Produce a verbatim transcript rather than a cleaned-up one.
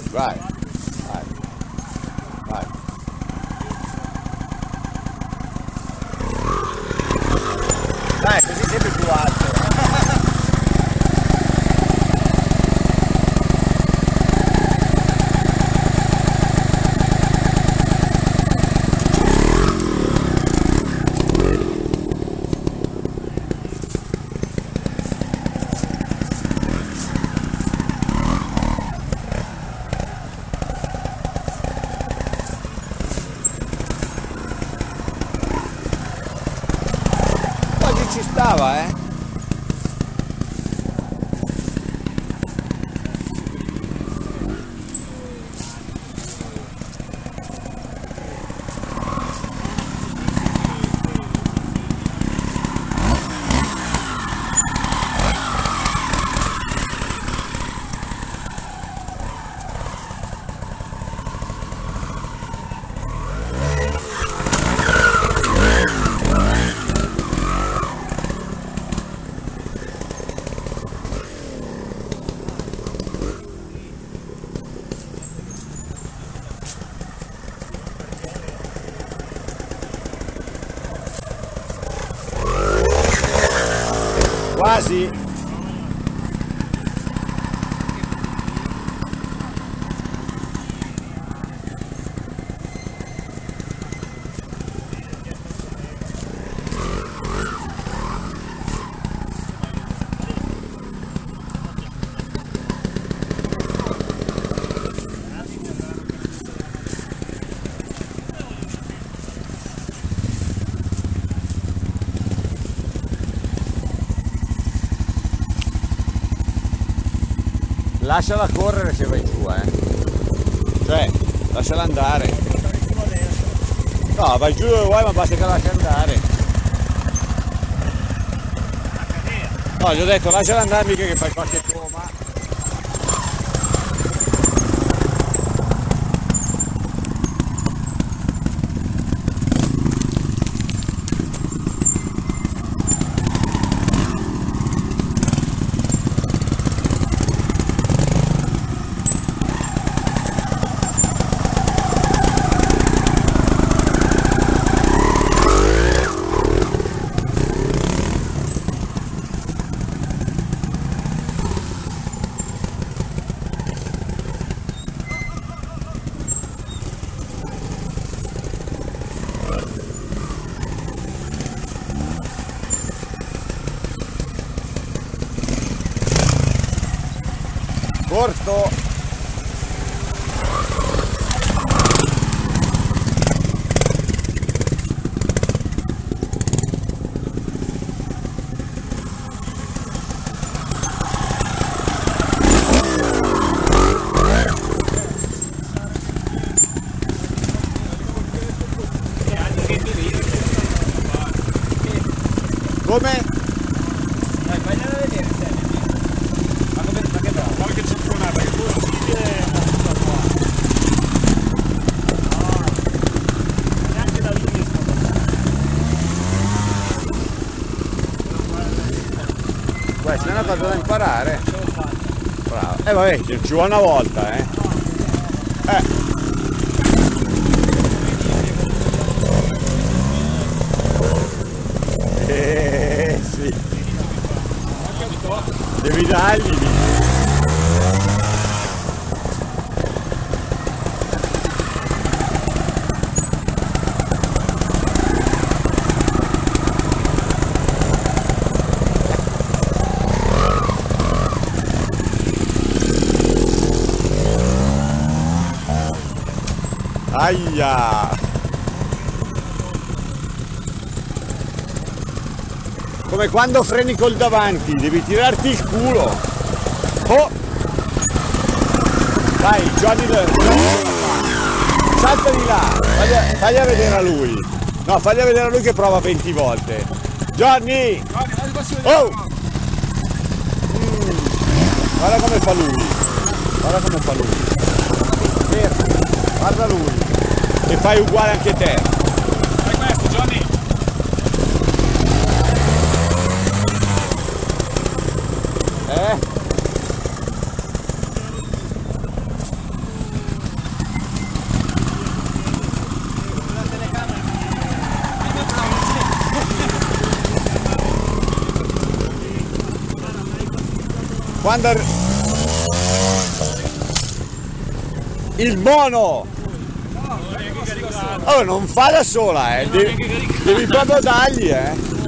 vai, vai, vai. Dai, così sempre più alto. Ci stava, eh? Quasi. Lasciala correre se vai giù, eh. Cioè, lasciala andare. No, vai giù dove vuoi, ma basta che la lasci andare. No, gli ho detto lasciala andare, mica che fai qualche toma. Corto. Come? Dai, vai a vedere te. Ma come ma che bravo? Guarda che cioccolata, che possibile è molto qua. Ah, neanche da lì riesco a passare. Questa è una cosa da imparare. Ce l'ho fatta. Bravo. Eh vabbè, ci vuole una volta, eh. Eh. Eh sì. Devi dargli. Aia! Come quando freni col davanti, devi tirarti il culo. Oh! Dai, Johnny, salta di là, fagli, fagli a vedere a lui. No, fagli a vedere a lui che prova venti volte. Johnny! Oh! Mm. Guarda come fa lui. Guarda come fa lui. Fermo, guarda lui. E fai uguale anche te. Fai questo, Johnny. Eh? Quando... ar- Il mono! Oh, non fa da sola, eh! Devi, devi proprio dargli, eh!